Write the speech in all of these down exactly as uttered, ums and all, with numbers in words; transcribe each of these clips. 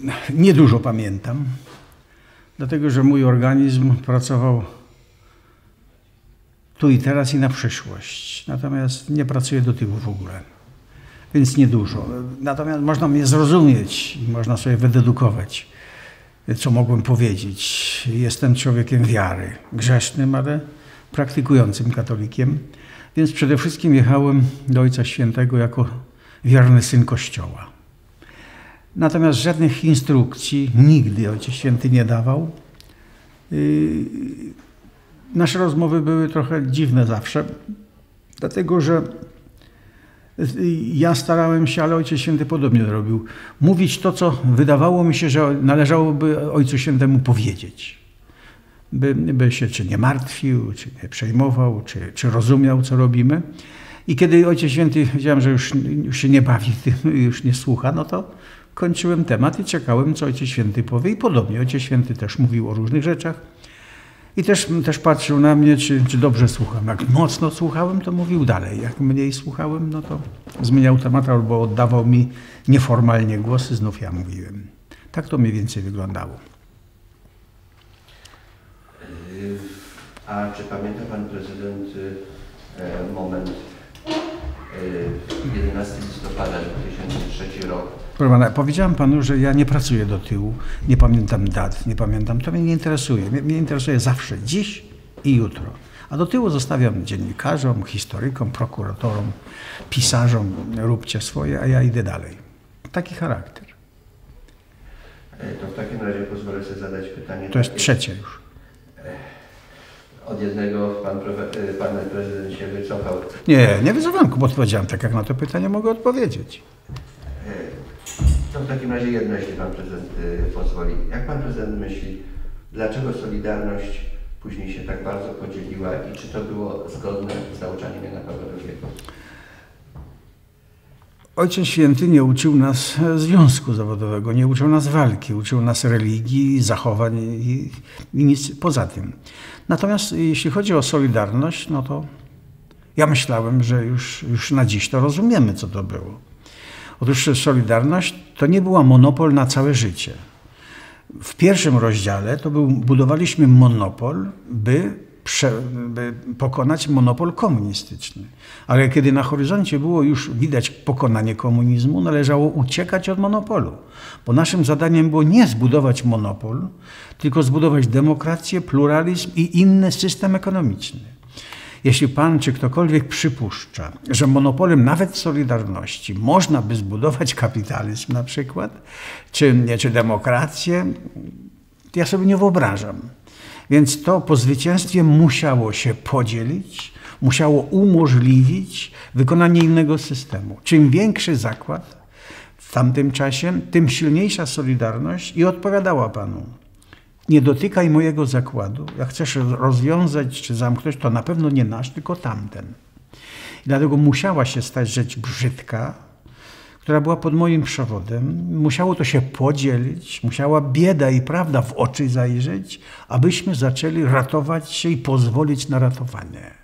niedużo pamiętam, dlatego że mój organizm pracował tu i teraz i na przyszłość. Natomiast nie pracuję do tyłu w ogóle, więc niedużo. Natomiast można mnie zrozumieć i można sobie wydedukować, co mogłem powiedzieć. Jestem człowiekiem wiary, grzesznym, ale praktykującym katolikiem, więc przede wszystkim jechałem do Ojca Świętego jako wierny syn Kościoła. Natomiast żadnych instrukcji nigdy Ojciec Święty nie dawał. Nasze rozmowy były trochę dziwne zawsze, dlatego że ja starałem się, ale Ojciec Święty podobnie robił, mówić to, co wydawało mi się, że należałoby Ojcu Świętemu powiedzieć. By, by się czy nie martwił, czy nie przejmował, czy, czy rozumiał, co robimy. I kiedy Ojciec Święty wiedziałem, że już, już się nie bawi tym, już nie słucha, no to kończyłem temat i czekałem, co Ojciec Święty powie. I podobnie Ojciec Święty też mówił o różnych rzeczach. I też, też patrzył na mnie, czy, czy dobrze słucham. Jak mocno słuchałem, to mówił dalej. Jak mniej słuchałem, no to zmieniał temat albo oddawał mi nieformalnie głosy, znów ja mówiłem. Tak to mniej więcej wyglądało. A czy pamięta pan prezydent moment jedenastego listopada dwa tysiące trzeci rok? Proszę pana, powiedziałem panu, że ja nie pracuję do tyłu, nie pamiętam dat, nie pamiętam, to mnie nie interesuje. Mnie, mnie interesuje zawsze dziś i jutro. A do tyłu zostawiam dziennikarzom, historykom, prokuratorom, pisarzom, róbcie swoje, a ja idę dalej. Taki charakter. To w takim razie pozwolę sobie zadać pytanie. To jest trzecie już. Od jednego pan, pan prezydent się wycofał. Nie, nie wycofałem, bo odpowiedziałem tak, jak na to pytanie mogę odpowiedzieć. To w takim razie jedno, jeśli pan prezydent pozwoli. Jak pan prezydent myśli, dlaczego Solidarność później się tak bardzo podzieliła i czy to było zgodne z nauczaniem Jana Pawła drugiego? Ojciec Święty nie uczył nas związku zawodowego, nie uczył nas walki, uczył nas religii, zachowań i, i nic poza tym. Natomiast jeśli chodzi o Solidarność, no to ja myślałem, że już, już na dziś to rozumiemy, co to było. Otóż Solidarność to nie była monopol na całe życie. W pierwszym rozdziale to był, budowaliśmy monopol, by, prze, by pokonać monopol komunistyczny. Ale kiedy na horyzoncie było już widać pokonanie komunizmu, należało uciekać od monopolu. Bo naszym zadaniem było nie zbudować monopol, tylko zbudować demokrację, pluralizm i inny system ekonomiczny. Jeśli pan czy ktokolwiek przypuszcza, że monopolem nawet Solidarności można by zbudować kapitalizm na przykład, czy, czy demokrację, to ja sobie nie wyobrażam. Więc to po zwycięstwie musiało się podzielić, musiało umożliwić wykonanie innego systemu. Czym większy zakład w tamtym czasie, tym silniejsza Solidarność i odpowiadała panu. Nie dotykaj mojego zakładu. Jak chcesz rozwiązać czy zamknąć, to na pewno nie nasz, tylko tamten. I dlatego musiała się stać rzecz brzydka, która była pod moim przewodem. Musiało to się podzielić, musiała bieda i prawda w oczy zajrzeć, abyśmy zaczęli ratować się i pozwolić na ratowanie.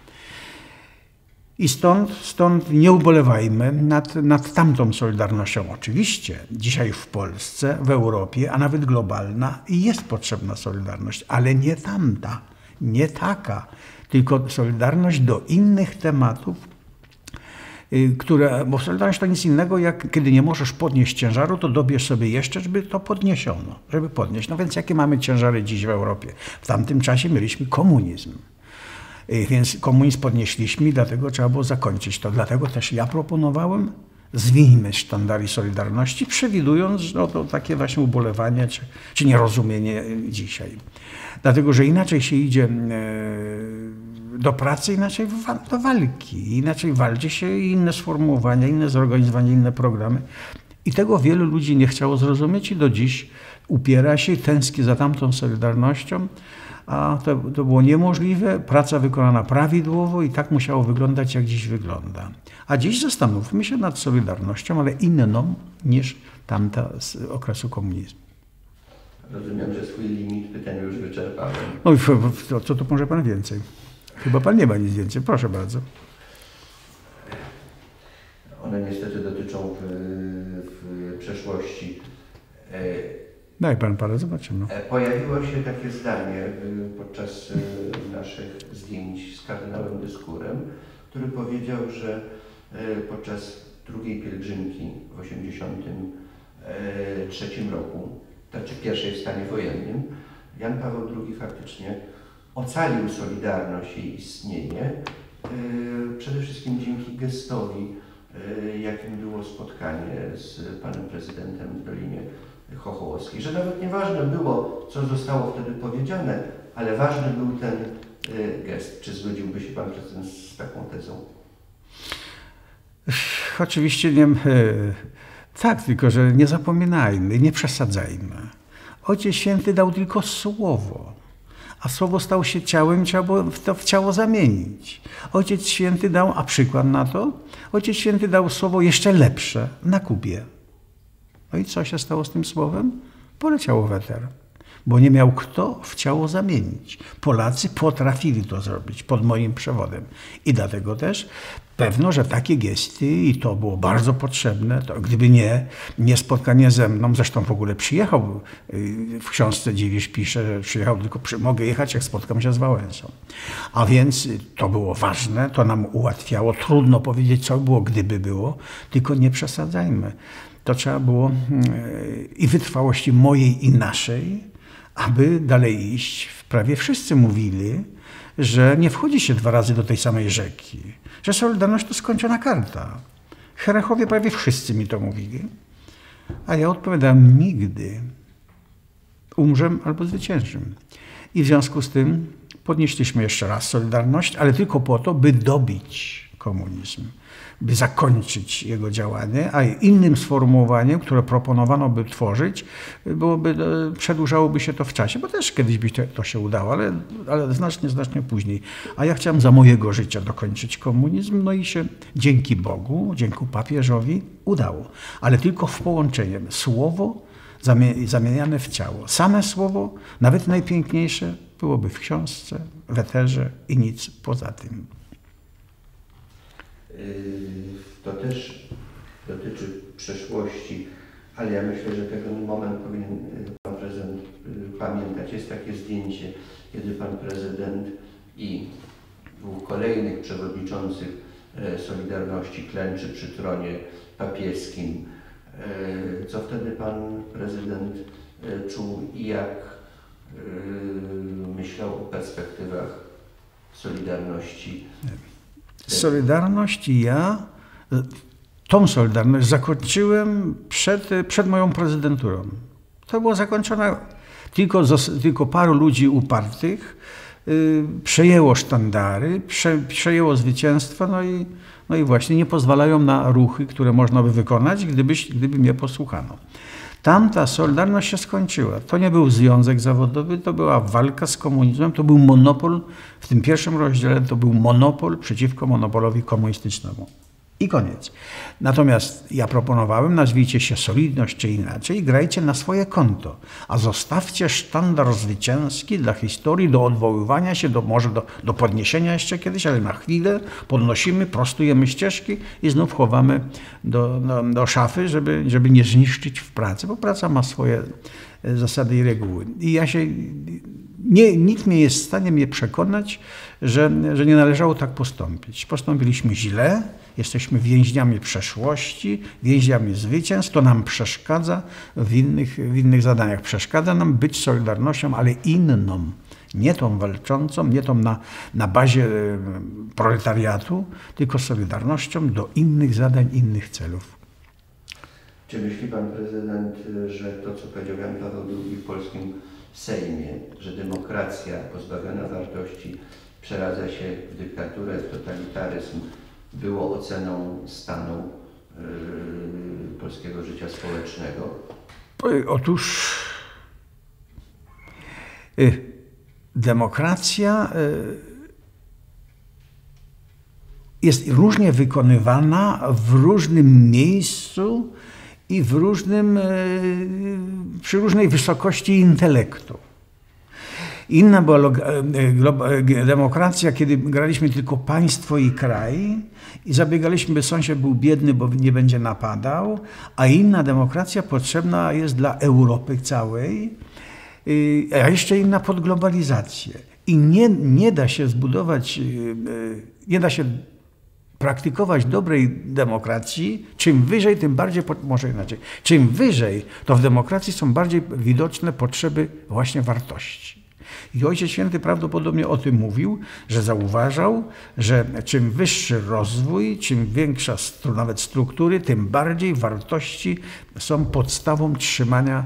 I stąd, stąd nie ubolewajmy nad, nad tamtą Solidarnością. Oczywiście dzisiaj w Polsce, w Europie, a nawet globalna jest potrzebna Solidarność, ale nie tamta, nie taka, tylko Solidarność do innych tematów, które, bo Solidarność to nic innego, jak kiedy nie możesz podnieść ciężaru, to dobierz sobie jeszcze, żeby to podniesiono, żeby podnieść. No więc jakie mamy ciężary dziś w Europie? W tamtym czasie mieliśmy komunizm. Więc komunizm podnieśliśmy i dlatego trzeba było zakończyć to. Dlatego też ja proponowałem, zwinijmy sztandary Solidarności, przewidując no, to takie właśnie ubolewanie czy, czy nierozumienie dzisiaj. Dlatego, że inaczej się idzie do pracy, inaczej do walki. Inaczej walczy się inne sformułowania, inne zorganizowanie, inne programy. I tego wielu ludzi nie chciało zrozumieć i do dziś upiera się, tęskni za tamtą Solidarnością. A to, to było niemożliwe, praca wykonana prawidłowo i tak musiało wyglądać, jak dziś wygląda. A dziś zastanówmy się nad Solidarnością, ale inną niż tamta z okresu komunizmu. Rozumiem, że swój limit pytań już wyczerpałem. No i co, co to może pan więcej? Chyba pan nie ma nic więcej. Proszę bardzo. One niestety dotyczą w, w przeszłości. Daj pan parę, zobaczymy. Pojawiło się takie zdanie podczas naszych zdjęć z kardynałem Dyskurem, który powiedział, że podczas drugiej pielgrzymki w osiemdziesiątym trzecim roku, znaczy pierwszej w stanie wojennym, Jan Paweł drugi faktycznie ocalił Solidarność, jej istnienie, przede wszystkim dzięki gestowi, jakim było spotkanie z panem prezydentem w Dolinie Chochołowskiej. Że nawet nieważne było, co zostało wtedy powiedziane, ale ważny był ten gest. Czy zgodziłby się pan prezydent z taką tezą? Oczywiście nie, tak, tylko że nie zapominajmy, nie przesadzajmy. Ojciec Święty dał tylko słowo, a słowo stało się ciałem, trzeba było to w ciało zamienić. Ojciec Święty dał, a przykład na to, Ojciec Święty dał słowo jeszcze lepsze na Kubie. No i co się stało z tym słowem? Poleciało w eter, bo nie miał kto w ciało zamienić. Polacy potrafili to zrobić pod moim przewodem. I dlatego też pewno, że takie gesty, i to było bardzo potrzebne, to gdyby nie, nie spotkanie ze mną, zresztą w ogóle przyjechał, w książce Dziwisz pisze, że przyjechał, tylko przy, mogę jechać, jak spotkam się z Wałęsą. A więc to było ważne, to nam ułatwiało, trudno powiedzieć, co było, gdyby było, tylko nie przesadzajmy. To trzeba było i wytrwałości mojej i naszej, aby dalej iść. Prawie wszyscy mówili, że nie wchodzi się dwa razy do tej samej rzeki, że Solidarność to skończona karta. Herechowie prawie wszyscy mi to mówili, a ja odpowiadałem nigdy. Umrzem albo zwyciężymy. I w związku z tym podnieśliśmy jeszcze raz Solidarność, ale tylko po to, by dobić komunizm, by zakończyć jego działanie, a innym sformułowaniem, które proponowano by tworzyć, byłoby, przedłużałoby się to w czasie, bo też kiedyś by to, to się udało, ale, ale znacznie, znacznie później. A ja chciałem za mojego życia dokończyć komunizm, no i się dzięki Bogu, dzięki papieżowi udało. Ale tylko w połączeniu. Słowo zamieniane w ciało. Same słowo, nawet najpiękniejsze, byłoby w książce, w eterze i nic poza tym. To też dotyczy przeszłości, ale ja myślę, że ten moment powinien pan prezydent pamiętać. Jest takie zdjęcie, kiedy pan prezydent i dwóch kolejnych przewodniczących Solidarności klęczy przy tronie papieskim. Co wtedy pan prezydent czuł i jak myślał o perspektywach Solidarności? Solidarność i ja, tą Solidarność zakończyłem przed, przed moją prezydenturą. To było zakończone, tylko, tylko paru ludzi upartych yy, przejęło sztandary, prze, przejęło zwycięstwo, no i, no i właśnie nie pozwalają na ruchy, które można by wykonać, gdybyś, gdyby mnie posłuchano. Tamta Solidarność się skończyła. To nie był związek zawodowy, to była walka z komunizmem, to był monopol, w tym pierwszym rozdziale to był monopol przeciwko monopolowi komunistycznemu. I koniec. Natomiast ja proponowałem, nazwijcie się Solidność czy inaczej, grajcie na swoje konto, a zostawcie sztandar zwycięski dla historii, do odwoływania się, do, może do, do podniesienia jeszcze kiedyś, ale na chwilę podnosimy, prostujemy ścieżki i znów chowamy do, do, do szafy, żeby, żeby nie zniszczyć w pracy, bo praca ma swoje zasady i reguły. I ja się, nie, nikt nie jest w stanie mnie przekonać, że, że nie należało tak postąpić. Postąpiliśmy źle, jesteśmy więźniami przeszłości, więźniami zwycięstw, to nam przeszkadza w innych, w innych zadaniach. Przeszkadza nam być Solidarnością, ale inną. Nie tą walczącą, nie tą na, na bazie proletariatu, tylko Solidarnością do innych zadań, innych celów. Czy myśli pan prezydent, że to, co powiedział Jan Paweł drugi w polskim Sejmie, że demokracja pozbawiona wartości przeradza się w dyktaturę, w totalitaryzm, było oceną stanu yy, polskiego życia społecznego? Otóż y, demokracja y, jest różnie wykonywana w różnym miejscu i w różnym, y, przy różnej wysokości intelektu. Inna była demokracja, kiedy graliśmy tylko państwo i kraj i zabiegaliśmy, by sąsiad był biedny, bo nie będzie napadał, a inna demokracja potrzebna jest dla Europy całej, a jeszcze inna pod globalizację. I nie, nie da się zbudować, nie da się praktykować dobrej demokracji, czym wyżej, tym bardziej, może inaczej, czym wyżej, to w demokracji są bardziej widoczne potrzeby właśnie wartości. I Ojciec Święty prawdopodobnie o tym mówił, że zauważał, że czym wyższy rozwój, czym większa nawet struktury, tym bardziej wartości są podstawą trzymania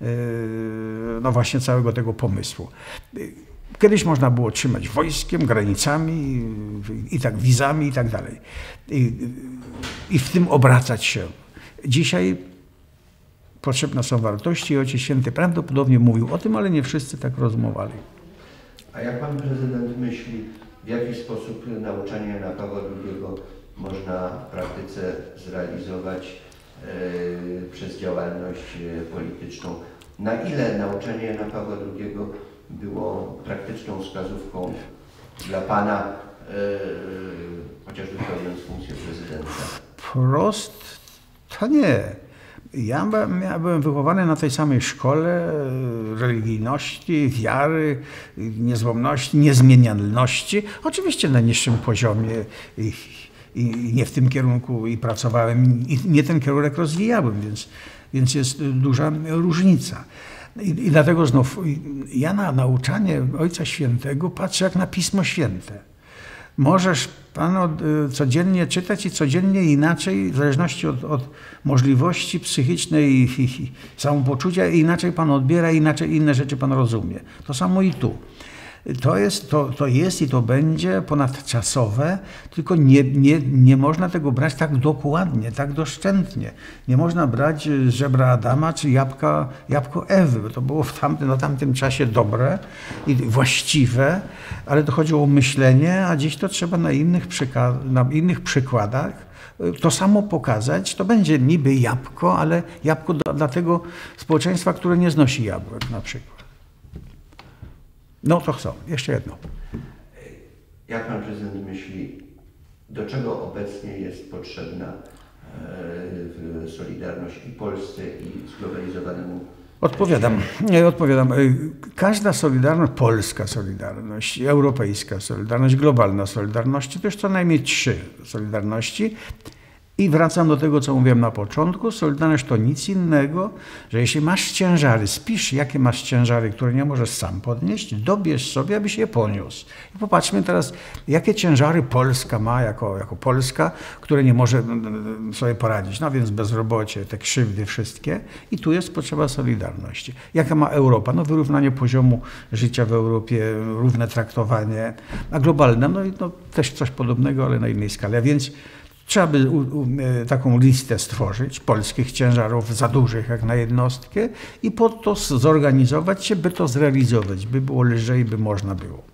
no właśnie całego tego pomysłu. Kiedyś można było trzymać wojskiem, granicami, i tak wizami i tak dalej. I, I w tym obracać się. Dzisiaj potrzebne są wartości i Ojciec Święty prawdopodobnie mówił o tym, ale nie wszyscy tak rozmawiali. A jak pan prezydent myśli, w jaki sposób nauczanie Jana Pawła drugiego można w praktyce zrealizować yy, przez działalność polityczną? Na ile nauczanie Jana Pawła drugiego było praktyczną wskazówką dla pana, yy, chociażby pełniąc funkcję prezydenta? Prost to nie. Ja byłem, ja byłem wychowany na tej samej szkole religijności, wiary, niezłomności, niezmienialności. Oczywiście na niższym poziomie i, i nie w tym kierunku i pracowałem, i nie ten kierunek rozwijałem, więc, więc jest duża różnica. I, i dlatego znów ja na nauczanie Ojca Świętego patrzę jak na Pismo Święte. Możesz pan codziennie czytać i codziennie inaczej, w zależności od, od możliwości psychicznej i, i, i samopoczucia, inaczej pan odbiera, inaczej inne rzeczy pan rozumie. To samo i tu. To jest, to, to jest i to będzie ponadczasowe, tylko nie, nie, nie można tego brać tak dokładnie, tak doszczętnie. Nie można brać żebra Adama czy jabłka, jabłko Ewy, bo to było w tamtym, na tamtym czasie dobre i właściwe, ale to chodziło o myślenie, a dziś to trzeba na innych, na innych przykładach to samo pokazać. To będzie niby jabłko, ale jabłko dla, dla tego społeczeństwa, które nie znosi jabłek na przykład. No to chcą. Jeszcze jedno. Jak pan prezydent myśli, do czego obecnie jest potrzebna solidarność i Polsce, i zglobalizowanemu? Odpowiadam. Nie, odpowiadam. Każda solidarność, polska solidarność, europejska solidarność, globalna solidarność, to już co najmniej trzy solidarności. I wracam do tego, co mówiłem na początku. Solidarność to nic innego, że jeśli masz ciężary, spisz, jakie masz ciężary, które nie możesz sam podnieść, dobierz sobie, abyś je poniósł. I popatrzmy teraz, jakie ciężary Polska ma jako, jako Polska, które nie może sobie poradzić. No więc bezrobocie, te krzywdy wszystkie. I tu jest potrzeba solidarności. Jaka ma Europa? No wyrównanie poziomu życia w Europie, równe traktowanie. A globalne, no, no też coś podobnego, ale na innej skali. A więc trzeba by u, u, taką listę stworzyć polskich ciężarów za dużych jak na jednostkę i po to zorganizować się, by to zrealizować, by było lżej, by można było.